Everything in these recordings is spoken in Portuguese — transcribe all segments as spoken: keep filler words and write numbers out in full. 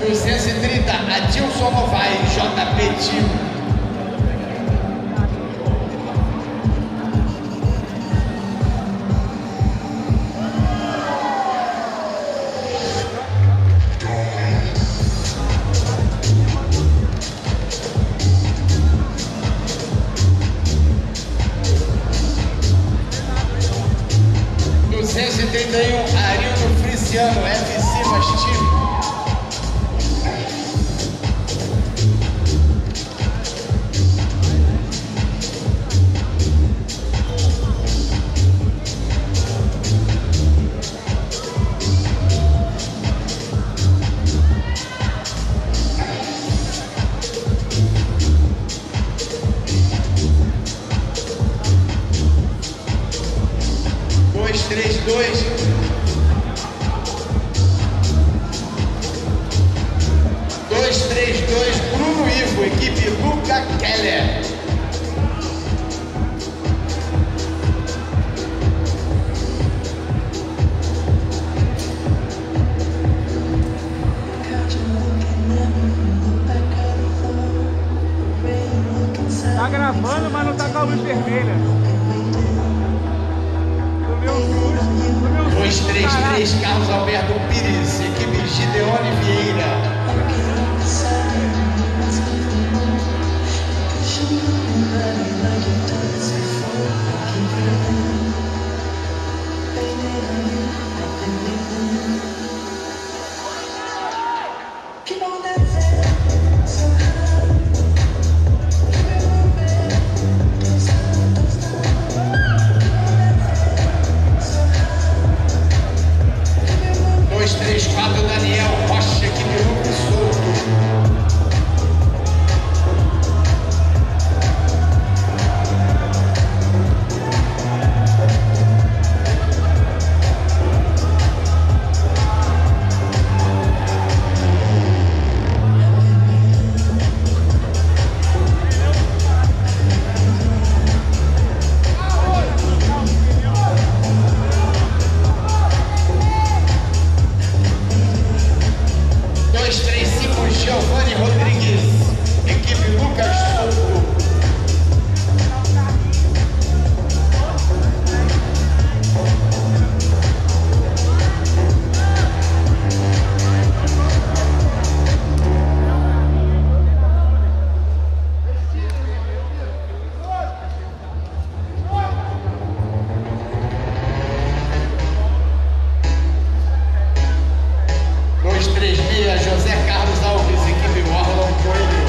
duzentos e trinta, Adilson Novaes, J P Tio. duzentos e trinta e um, Arildo Friciano, F C Mastivo. dois três dois. dois três dois, Bruno Ivo, equipe Luca Keller. Tá gravando, mas não tá com a luz vermelha. dois três três, Carlos Alberto Pires, equipe Gideone Vieira. dois três quatro, Daniel Rocha, equipe Lucas Souto. dois três cinco, Giovanni Rodrigues, equipe Lucas Souto. dois três seis, José Carlos Alves, equipe Marlon Coelho.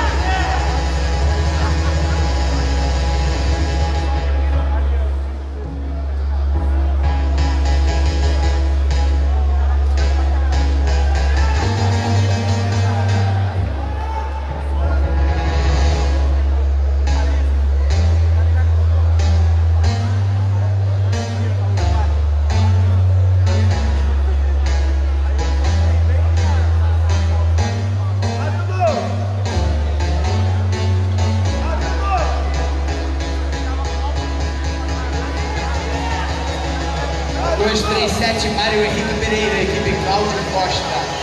dois três sete, Mário Henrique Pereira, equipe Cláudio Costa.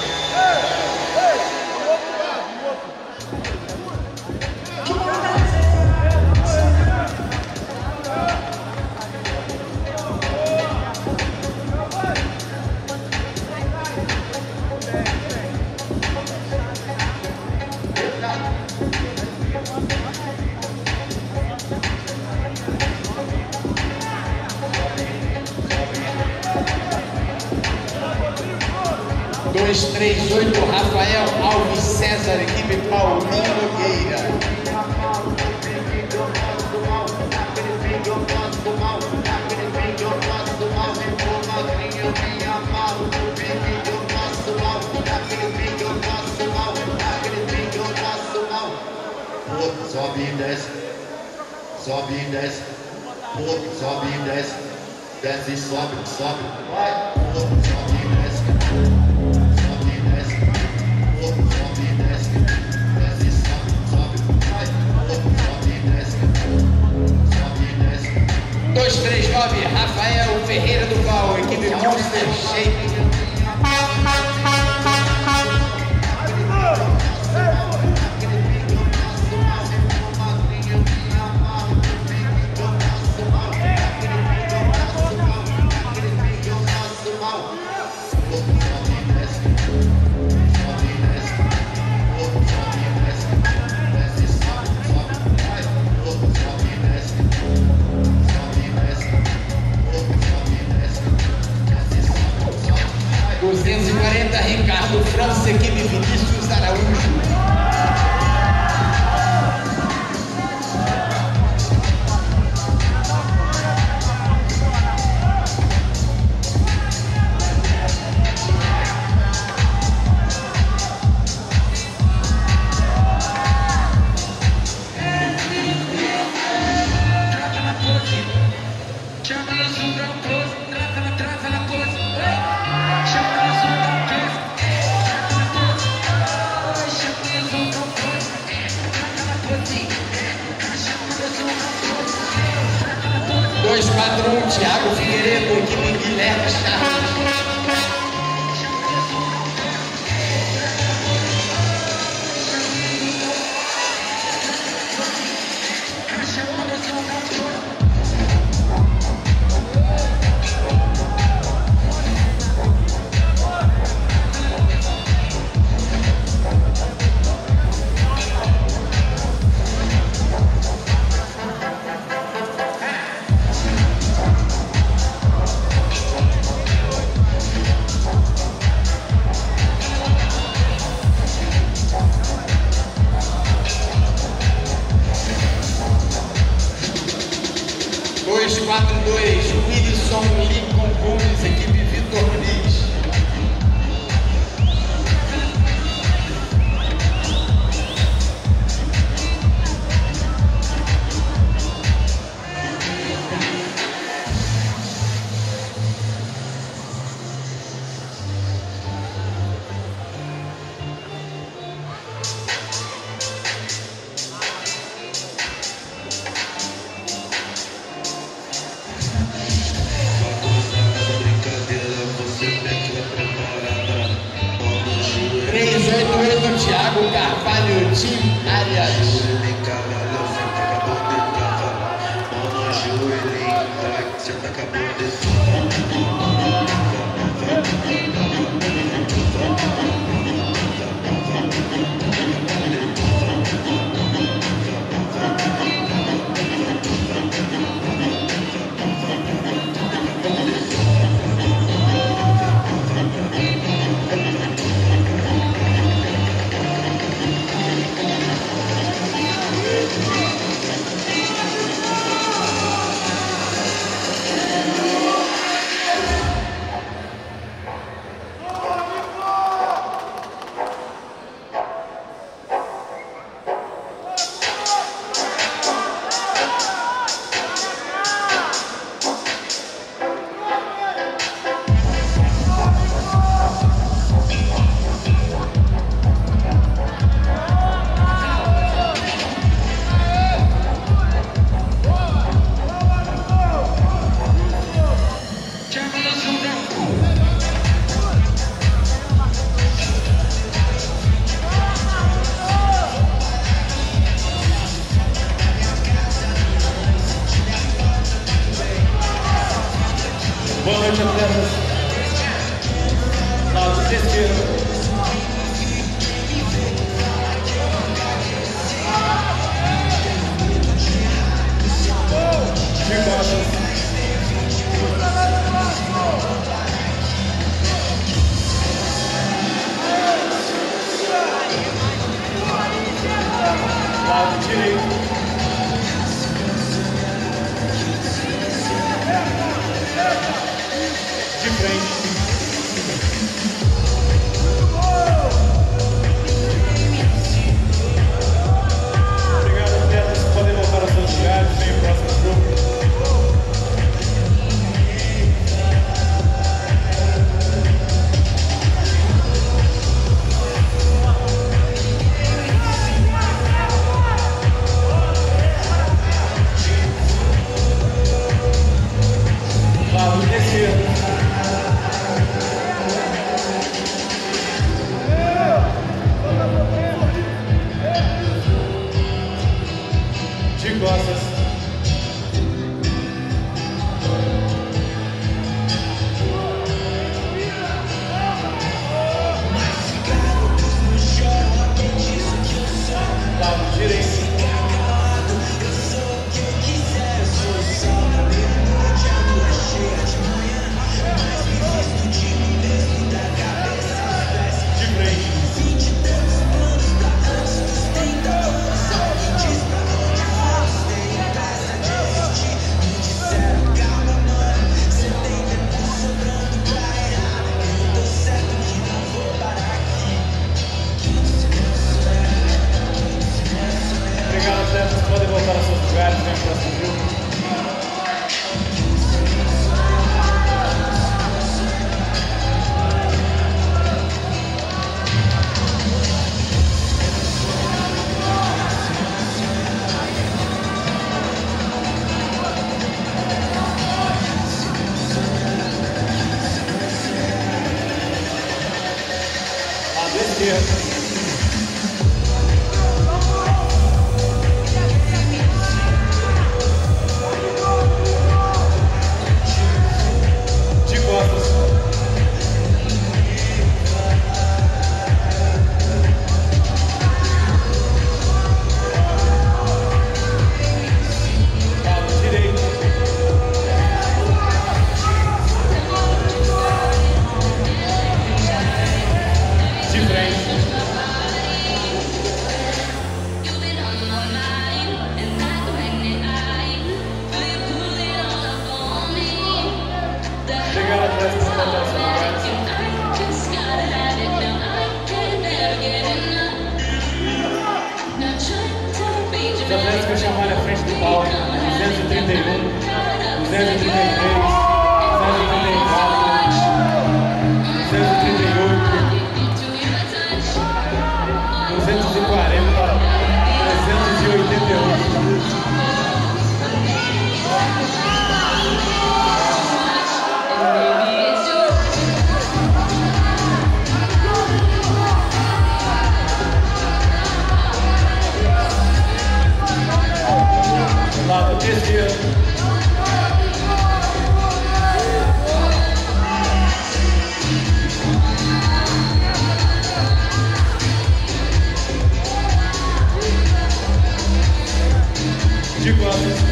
dois três oito, Rafael Alves César, equipe Paulinho Nogueira. Sobe e desce, sobe e desce, sobe e desce, desce e sobe, sobe, vai, sobe e desce. dois três nove, Rafael Ferreira do Val, equipe Monster Shape. Ricardo França, equipe Vinícius Araújo. dois quatro um, Thiago Figueiredo, equipe Guilherme Charles. dois quatro dois, Wilson Lincoln Gomes, equipe Vitor Muniz. três oito oito, Thiago Carvalho, Tim Arias. Boa noite, atletas. Lado esquerdo. De costas. Lado direito. De frente. Obrigado, atletas. Podem voltar aos seus lugares. Vem o próximo grupo. Lado esquerdo. esquerda. De costas. Lado direito. De frente. Chegar atrás para botar essa conversa. Os atletas que eu chamar na frente do palco, duzentos e trinta e um, duzentos e trinta e três, duzentos e trinta e quatro, duzentos e trinta e oito, duzentos e quarenta, trezentos e oitenta e oito. Lado esquerdo. De costas.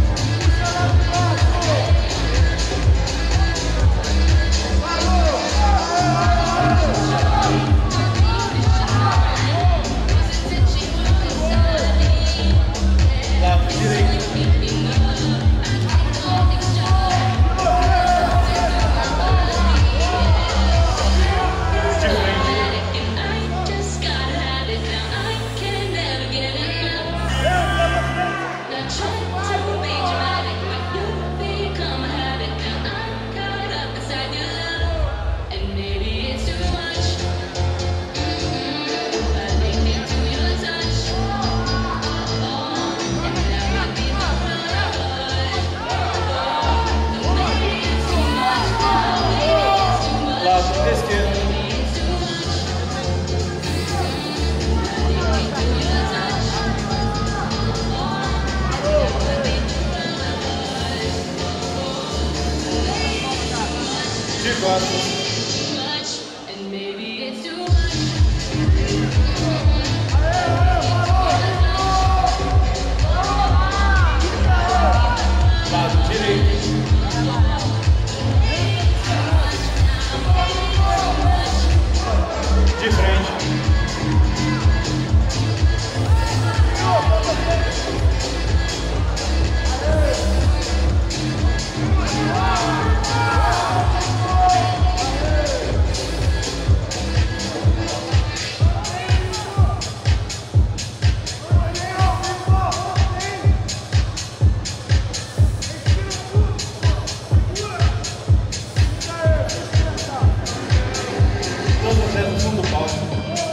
Lado direito. Lado esquerdo. De costas. Lado direito. De frente. Todos vocês no fundo do palco.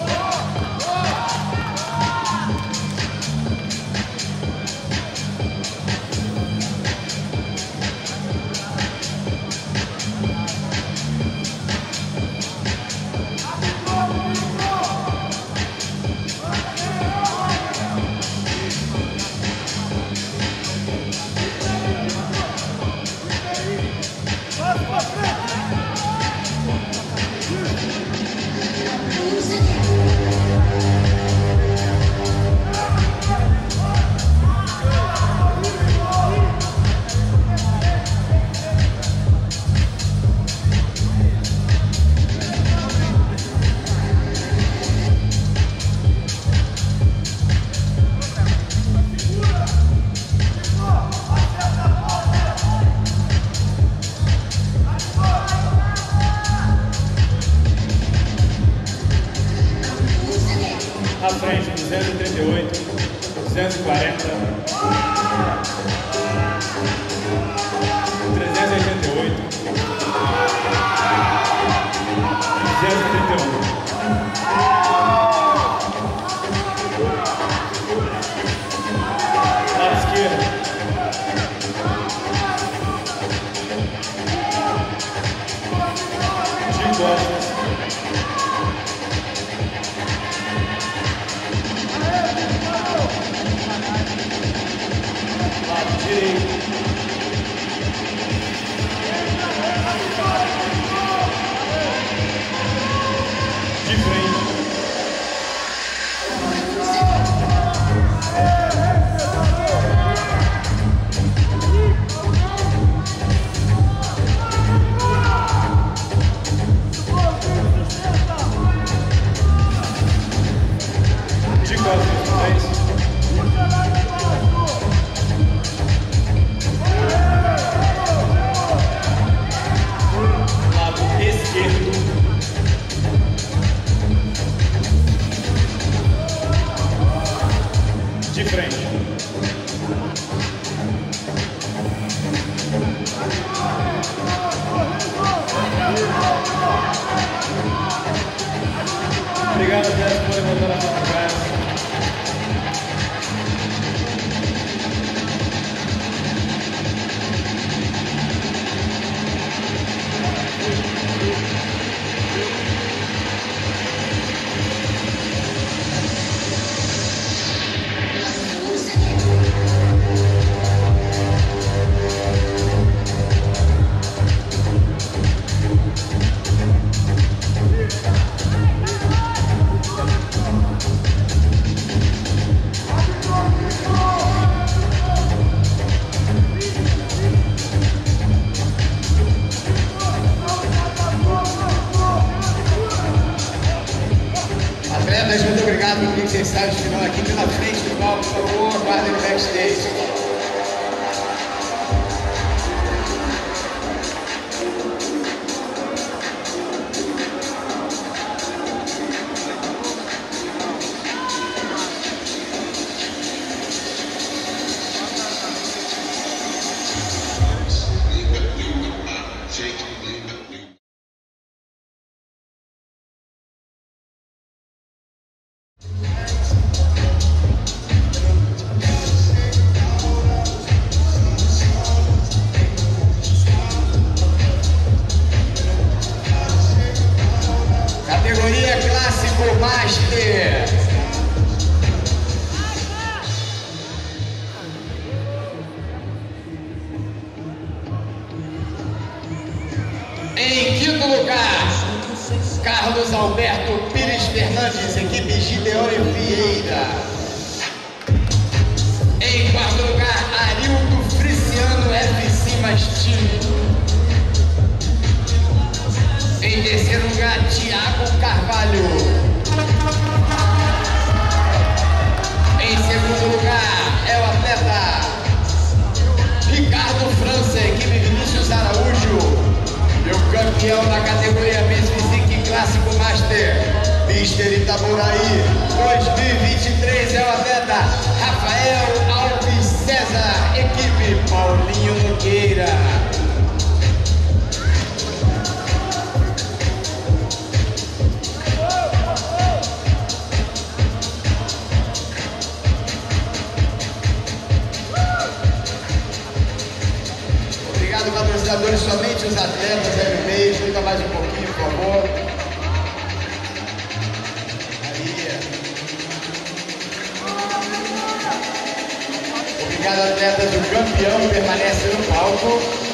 À frente, duzentos e trinta e oito, duzentos e quarenta, trezentos e oitenta e oito, duzentos e trinta e um. Lado esquerdo. De costas. Obrigado, Zé, por levantar a sua conversa. Atletas, muito obrigado por quem vocês estão final aqui pela frente do palco, por favor, aguardem no backstage. Categoria Clássico Master. Em quinto lugar, Carlos Alberto Pires Fernandes, equipe Gideone Vieira. Em quarto lugar, Arildo Friciano, F C Mastim. Em terceiro lugar, Thiago Carvalho. Em segundo lugar, é o atleta Ricardo França, equipe Vinícius Araújo. E o campeão da categoria Men's Physique Clássico Master, Mister Itaboraí dois mil e vinte e três, é o atleta Rafael Alves César, equipe Paulinho Nogueira. Obrigado, patrocinadores, somente os atletas M M A, fica mais um pouquinho, por favor. Aí. Obrigado, atletas, o campeão permanece no palco.